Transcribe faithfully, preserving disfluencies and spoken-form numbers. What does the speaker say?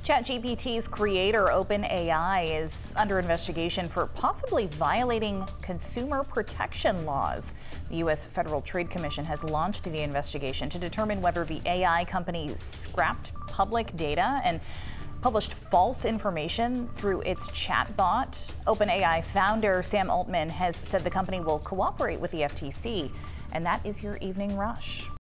ChatGPT's creator, OpenAI, is under investigation for possibly violating consumer protection laws. The U S Federal Trade Commission has launched the investigation to determine whether the A I company scrapped public data and published false information through its chatbot. OpenAI founder Sam Altman has said the company will cooperate with the F T C. And that is your Evening Rush.